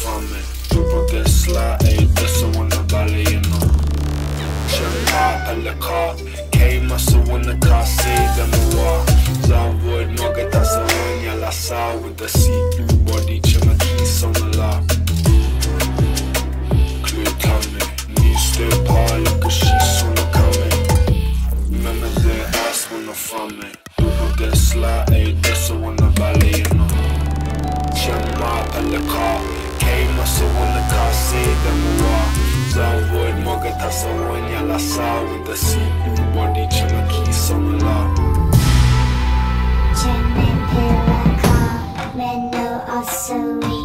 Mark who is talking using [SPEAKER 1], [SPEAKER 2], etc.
[SPEAKER 1] fame. Dubbel get slat, ey, dessa wanna ballet, you know. Shamma alaka, K massa wanna kasi, demo Zavod Margaret, that's a one, yalla saw with the see-through body, chima keys on the lock. Clear tummy, knee stay par like a she's on the coming. Remember their ass when the fame. Dubbel get slat, ey, dessa wanna ballet, you know. Shamma alaka, K massa wanna kasi, demo Zavod Margaret, that's a one, yalla saw with the see-through body, chima keys on the lock.
[SPEAKER 2] Menno osoi